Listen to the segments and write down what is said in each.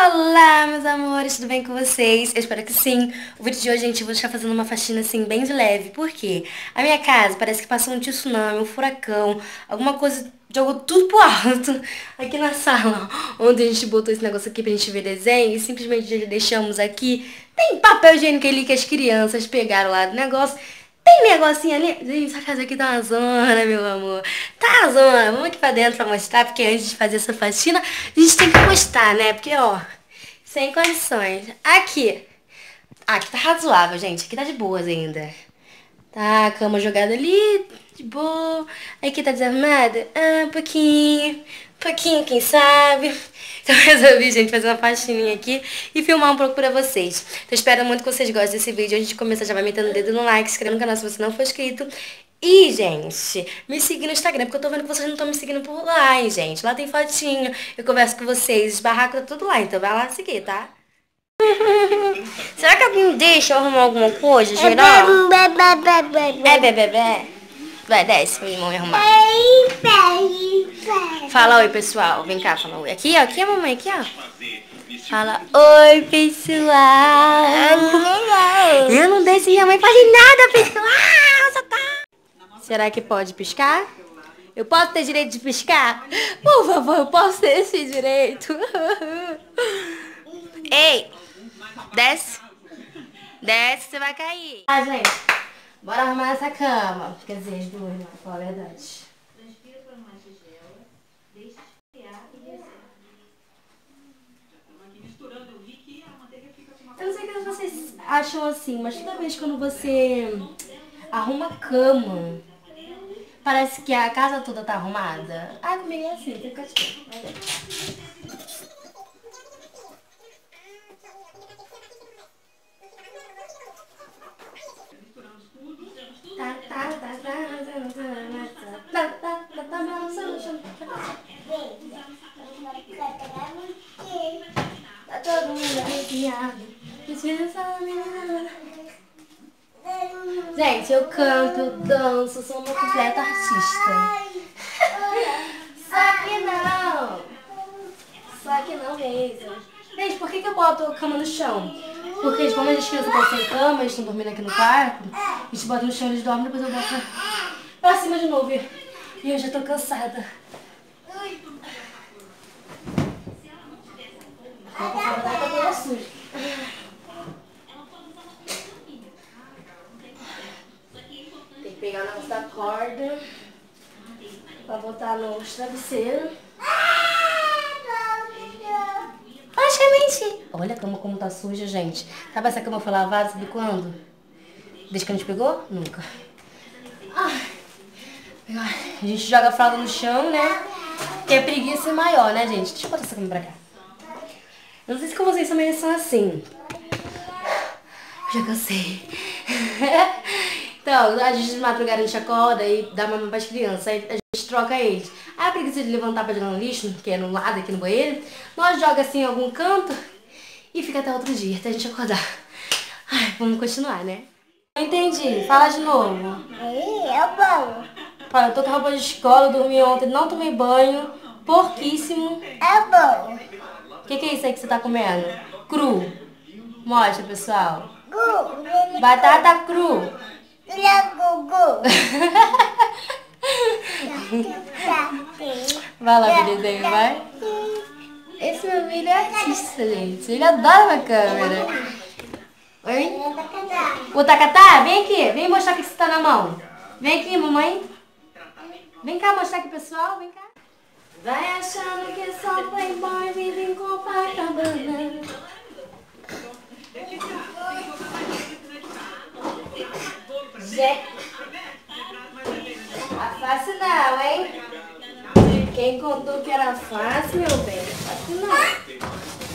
Olá, meus amores, tudo bem com vocês? Eu espero que sim. O vídeo de hoje, gente, eu vou estar fazendo uma faxina assim, bem de leve. Por quê? A minha casa parece que passou um tsunami, um furacão, alguma coisa jogou tudo pro alto. Aqui na sala, onde a gente botou esse negócio aqui pra gente ver desenho e simplesmente deixamos aqui. Tem papel higiênico ali que as crianças pegaram lá do negócio. Tem negocinho ali. Gente, essa casa aqui tá uma zona, meu amor. Tá uma zona. Vamos aqui pra dentro pra mostrar, porque antes de fazer essa faxina, a gente tem que mostrar, né? Porque, ó, sem condições. Aqui. Aqui tá razoável, gente. Aqui tá de boas ainda. Tá a cama jogada ali, de boa. Aqui tá desarmada? Ah, um pouquinho. Um pouquinho, quem sabe. Então eu resolvi, gente, fazer uma faxininha aqui e filmar um pouco pra vocês. Então espero muito que vocês gostem desse vídeo. Antes de começar, já vai metendo o dedo no like, se inscreva no canal se você não for inscrito. E, gente, me siga no Instagram, porque eu tô vendo que vocês não estão me seguindo por lá, hein, gente. Lá tem fotinho, eu converso com vocês, barraco tá tudo lá, então vai lá seguir, tá? Será que alguém deixa eu arrumar alguma coisa, geral? É bebê. Vai, desce pra mim arrumar. Fala oi, pessoal. Vem cá, fala oi. Aqui, ó. Aqui a mamãe, aqui, ó. Fala oi, pessoal. Eu não deixo minha mãe fazer nada, pessoal. Só tá. Será que pode piscar? Eu posso ter direito de piscar? Por favor, eu posso ter esse direito. Ei, desce. Desce, você vai cair. Ah, gente, bora arrumar essa cama. Quer dizer, as duas, né? Pra falar a verdade. Eu não sei o que vocês acham assim, mas toda vez quando você arruma a cama, parece que a casa toda tá arrumada. Ah, comigo é assim, tem que ficar. Tá todo mundo arrepiado. Gente, eu canto, eu danço, sou uma completa artista. Só que não mesmo. Gente, por que eu boto a cama no chão? Porque como as crianças estão sem cama, eles estão dormindo aqui no quarto, a gente bota no chão, eles dormem, depois eu boto pra cima de novo. E eu já tô cansada. A roupa tá toda suja. Tem que pegar o negócio da corda pra botar no travesseiro. Praticamente. Olha a cama como tá suja, gente. Sabe essa cama foi lavada, sabe quando? Desde que a gente pegou? Nunca. A gente joga a fralda no chão, né? Que é preguiça maior, né, gente? Deixa eu botar essa cama pra cá. Eu não sei se com vocês também são assim. Já cansei. Então, a gente de madrugada a gente acorda e dá mamãe pras crianças. Aí a gente troca eles. Aí a preguiça de levantar pra jogar no lixo, que é no lado aqui no banheiro, nós joga assim em algum canto e fica até outro dia, até a gente acordar. Ai, vamos continuar, né? Não entendi. Fala de novo. É bom. Fala, eu tô com roupa de escola, eu dormi ontem, não tomei banho, porquíssimo. É bom. O que é isso aí que você tá comendo? Cru. Mostra, pessoal. Gu. Batata cru. Gugu. Vai lá pro desenho, vai. Esse meu filho é artista, gente. Ele adora a câmera. Oi? O tacatá? Vem aqui. Vem mostrar o que você tá na mão. Vem aqui, mamãe. Vem cá mostrar aqui, pessoal. Vem cá. Vai achando que só playboy vive em Copacabana. Gente, tá fácil não, hein? Quem contou que era fácil, meu bem, não é fácil não.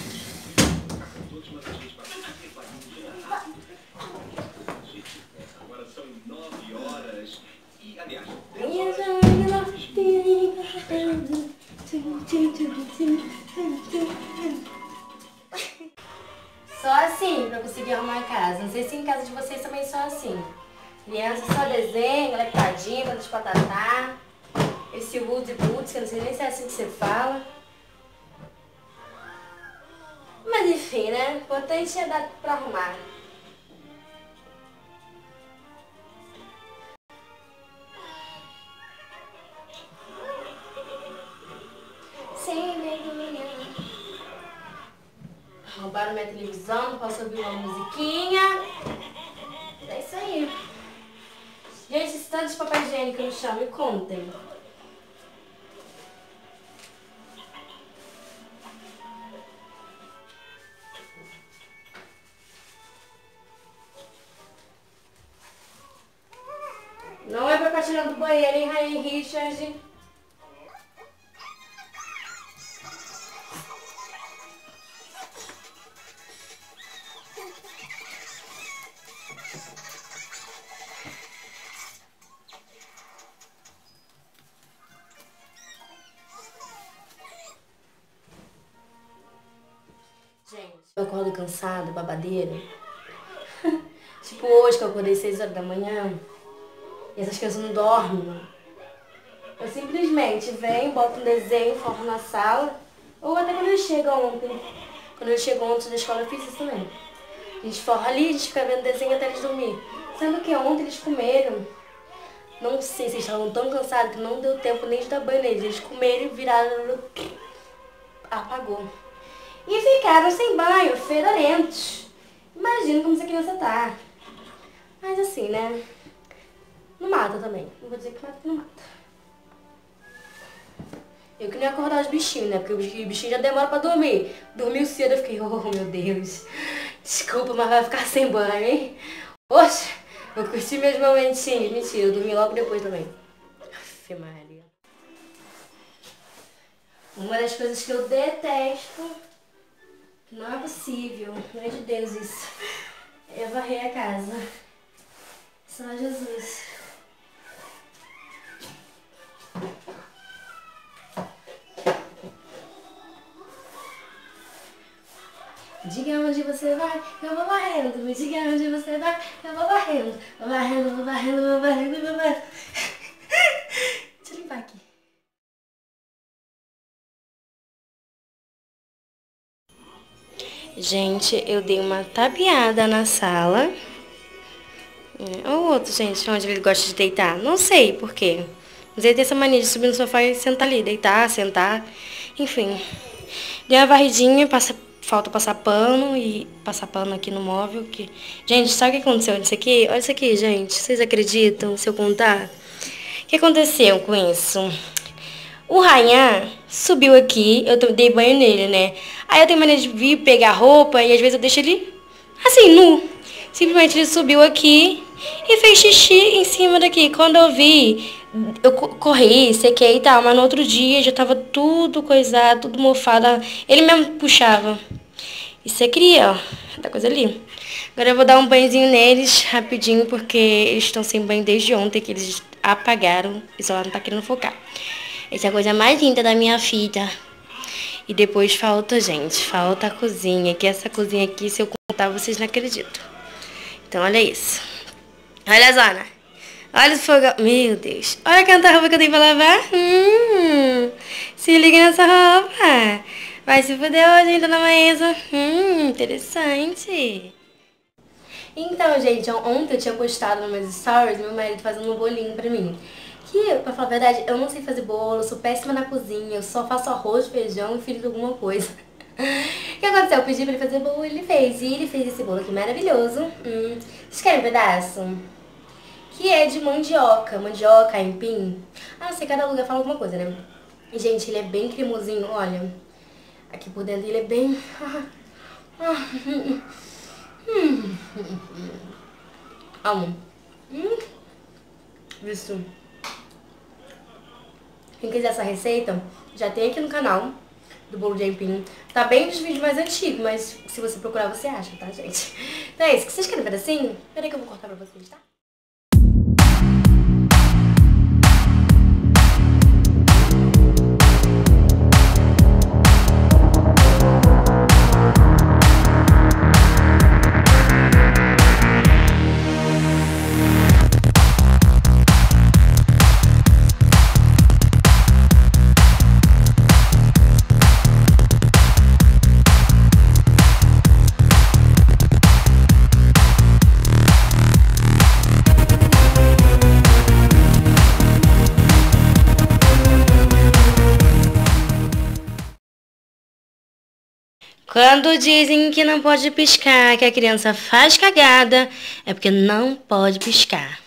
Só assim pra conseguir arrumar a casa. Não sei se em casa de vocês também são assim. Criança só desenha, lectadinha, banda de patatá. Esse wood boots, que eu não sei nem se é assim que você fala. Enfim, né? O importante é dar pra arrumar. Sem vergonha. Roubaram minha televisão, não posso ouvir uma musiquinha. É isso aí. Gente, esse tanto de papel higiênico no chão, me contem. Não é pra ficar tirando do banheiro, hein, Rainha Richard? Gente, eu acordo cansado, babadeiro. Tipo hoje que eu acordei 6 horas da manhã e essas crianças não dormem. Eu simplesmente venho, boto um desenho, forro na sala. Ou até quando eles chegam ontem. Quando eles chegam ontem da escola eu fiz isso também. A gente forra ali, a gente fica vendo desenho até eles dormir. Sendo que ontem eles comeram. Não sei se eles estavam tão cansados que não deu tempo nem de dar banho neles. Eles comeram e viraram... Apagou. E ficaram sem banho, fedorentos. Imagina como essa criança tá. Mas assim, né? Não mata também. Não vou dizer que mata, não mata. Eu queria acordar os bichinhos, né? Porque os bichinhos já demoram pra dormir. Dormiu cedo, eu fiquei, oh meu Deus. Desculpa, mas vai ficar sem banho, hein? Oxe, eu curti meus momentinhos. Mentira, eu dormi logo depois também. Aff, Maria. Uma das coisas que eu detesto, não é possível, não é de Deus isso, é varrer a casa. Só Jesus. Diga onde você vai, eu vou varrendo. Me diga onde você vai, eu vou varrendo. Vou varrendo, vou varrendo, vou varrendo, vou varrendo. Deixa eu limpar aqui. Gente, eu dei uma tapeada na sala. Olha o outro, gente, onde ele gosta de deitar. Não sei por quê. Mas ele tem essa mania de subir no sofá e sentar ali, deitar, sentar. Enfim. Dei uma varridinha, falta passar pano e passar pano aqui no móvel. Gente, sabe o que aconteceu nisso aqui? Olha isso aqui, gente. Vocês acreditam se eu contar? O que aconteceu com isso? O Rayan subiu aqui, eu dei banho nele, né? Aí eu tenho maneira de vir pegar roupa e às vezes eu deixo ele assim, nu. Simplesmente ele subiu aqui e fez xixi em cima daqui. Quando eu vi, eu corri, sequei e tal, mas no outro dia já tava tudo coisado, tudo mofado. Ele mesmo puxava. Isso aqui, ó, da coisa ali. Agora eu vou dar um banhozinho neles rapidinho, porque eles estão sem banho desde ontem, que eles apagaram. E só não tá querendo focar. Essa é a coisa mais linda da minha filha. E depois falta, gente, falta a cozinha. Que essa cozinha aqui, se eu contar, vocês não acreditam. Então, olha isso. Olha a zona. Olha o fogão. Meu Deus. Olha quanta roupa que eu tenho pra lavar. Se liga nessa roupa. Vai se fuder hoje, hein, dona Maísa. Interessante. Então, gente, ontem eu tinha postado nos meus stories meu marido fazendo um bolinho pra mim. Que, pra falar a verdade, eu não sei fazer bolo, eu sou péssima na cozinha, eu só faço arroz, feijão e frito alguma coisa. O que aconteceu? Eu pedi pra ele fazer bolo e ele fez. E ele fez esse bolo aqui maravilhoso. Vocês querem um pedaço? Que é de mandioca, aipim. Ah, não sei, cada lugar fala alguma coisa, né? E, gente, ele é bem cremosinho, olha. Aqui por dentro ele é bem... Amo. Isso. Quem quiser essa receita, já tem aqui no canal do bolo de aipim. Tá bem nos vídeos mais antigos, mas se você procurar você acha, tá, gente? Então é isso. Que vocês querem um pedacinho? Peraí que eu vou cortar pra vocês, tá? Quando dizem que não pode piscar, que a criança faz cagada, é porque não pode piscar.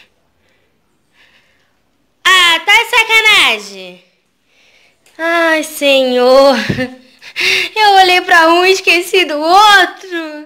Ah, tá de sacanagem. Ai, Senhor. Eu olhei pra um e esqueci do outro.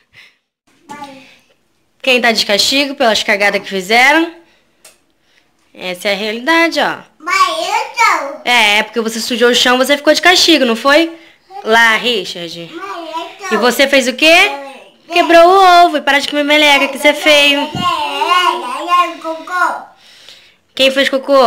Quem tá de castigo pelas cagadas que fizeram? Essa é a realidade, ó. É porque você sujou o chão, você ficou de castigo, não foi? Lá, Richard. E você fez o quê? Quebrou o ovo e para de comer meleca, que isso é feio. Quem fez cocô?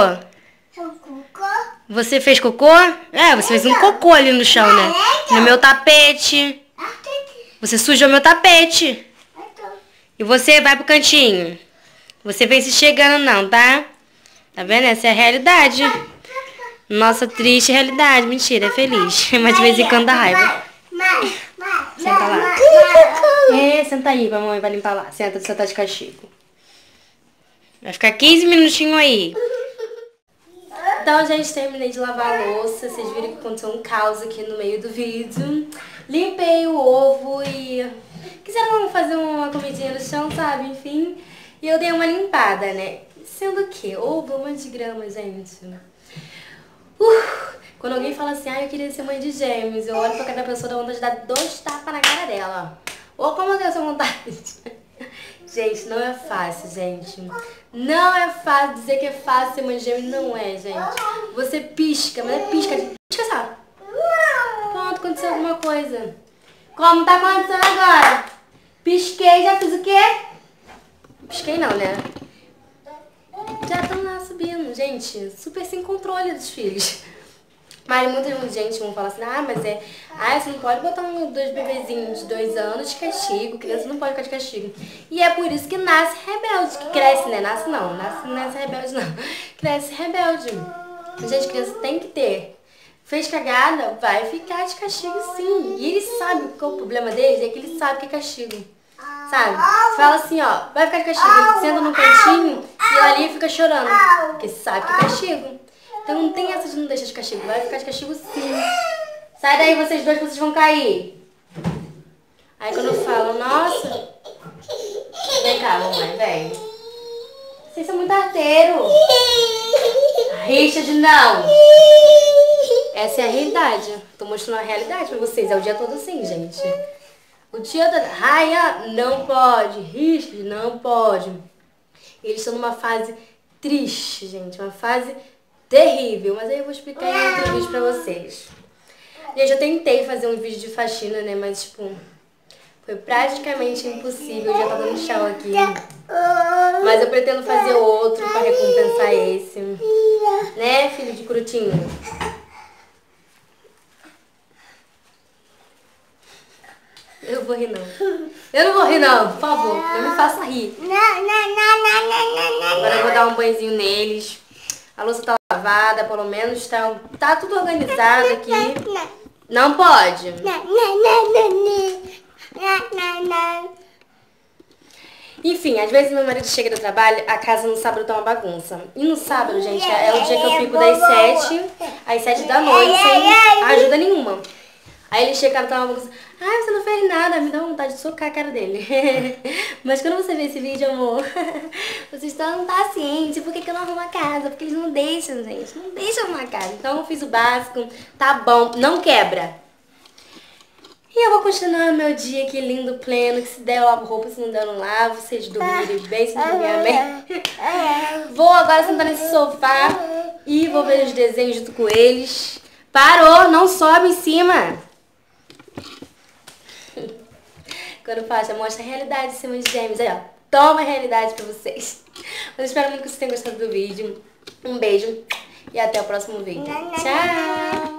Você fez cocô? É, você fez um cocô ali no chão, né? No meu tapete. Você sujou meu tapete. E você vai pro cantinho. Você vem se chegando não, tá? Tá vendo? Essa é a realidade. Nossa triste realidade. Mentira, é feliz. Mas de vez em quando dá raiva. Senta lá. É, senta aí, mamãe vai limpar lá. Senta, você tá de castigo. Vai ficar 15 minutinhos aí. Então, gente, terminei de lavar a louça. Vocês viram que aconteceu um caos aqui no meio do vídeo. Limpei o ovo e... quiseram fazer uma comidinha no chão, sabe? Enfim. E eu dei uma limpada, né? Sendo que ovo é uma desgrama, gente. Quando alguém fala assim, eu queria ser mãe de gêmeos, eu olho pra cada pessoa, dá vontade de dar 2 tapas na cara dela. Ou como eu tenho essa vontade. Gente, não é fácil, gente. Não é fácil dizer que é fácil ser mãe de gêmeos, não é, gente. Você pisca, mas é pisca, pisca só. Pronto, aconteceu alguma coisa. Como tá acontecendo agora? Pisquei, já fiz o quê? Pisquei não, né? Já estão lá subindo, gente. Super sem controle dos filhos. Mas muita gente vão falar assim, você não pode botar 2 bebezinhos de 2 anos de castigo, criança não pode ficar de castigo. E é por isso que nasce rebelde, que cresce, né? Nasce rebelde não. Cresce rebelde. Gente, criança tem que ter. Fez cagada, vai ficar de castigo sim. E eles sabem qual é o problema deles, é que eles sabem que é castigo. Sabe? Você fala assim, ó, vai ficar de castigo. Ele senta no cantinho e ali fica chorando. Porque sabe que é castigo. Então não tem essa de não deixar de castigo. Vai ficar de castigo sim. Sai daí vocês dois que vocês vão cair. Aí quando eu falo, nossa. Vem cá, mamãe, vem. Vocês são muito arteiros. Richard, não. Essa é a realidade. Tô mostrando a realidade pra vocês. É o dia todo assim, gente. O dia todo... Raia, não pode. Richard, não pode. Eles estão numa fase triste, gente. Uma fase terrível. Mas aí eu vou explicar em outro vídeo pra vocês. Gente, eu tentei fazer um vídeo de faxina, né? Mas, tipo, foi praticamente impossível. Já tá dando tchau aqui. Mas eu pretendo fazer outro pra recompensar esse. Né, filho de Crutinho? Eu vou rir não. Eu não vou rir não, por favor. Não me faça rir. Agora eu vou dar um banhozinho neles. A louça tá lavada, pelo menos tá tudo organizado aqui. Não pode. Enfim, às vezes meu marido chega do trabalho, a casa no sábado tá uma bagunça. E no sábado, gente, é o dia que eu fico das 7 às 7 da noite sem ajuda nenhuma. Aí ele chega e tá uma bagunça. Você não fez nada, me dá vontade de socar a cara dele. Mas quando você vê esse vídeo, amor, vocês estão pacientes. Por que eu não arrumo a casa? Porque eles não deixam, gente. Não deixam arrumar a casa. Então eu fiz o básico, tá bom, não quebra. E eu vou continuar meu dia aqui lindo, pleno, que se der eu lavo roupa, se não der eu não lavo, vocês dormirem bem, se não dormirem bem. Vou agora sentar nesse sofá e vou ver os desenhos junto com eles. Parou, não sobe em cima. Quando faz, mostra a realidade de cima de gêmeos. Aí, ó, toma a realidade pra vocês. Eu espero muito que vocês tenham gostado do vídeo. Um beijo e até o próximo vídeo. Tchau!